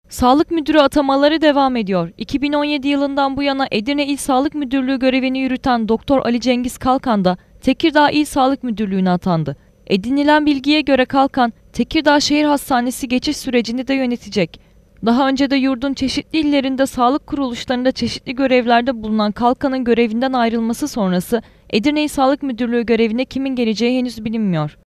Sağlık Müdürü atamaları devam ediyor. 2017 yılından bu yana Edirne İl Sağlık Müdürlüğü görevini yürüten Doktor Ali Cengiz Kalkan da Tekirdağ İl Sağlık Müdürlüğü'ne atandı. Edinilen bilgiye göre Kalkan, Tekirdağ Şehir Hastanesi geçiş sürecini de yönetecek. Daha önce de yurdun çeşitli illerinde sağlık kuruluşlarında çeşitli görevlerde bulunan Kalkan'ın görevinden ayrılması sonrası Edirne İl Sağlık Müdürlüğü görevine kimin geleceği henüz bilinmiyor.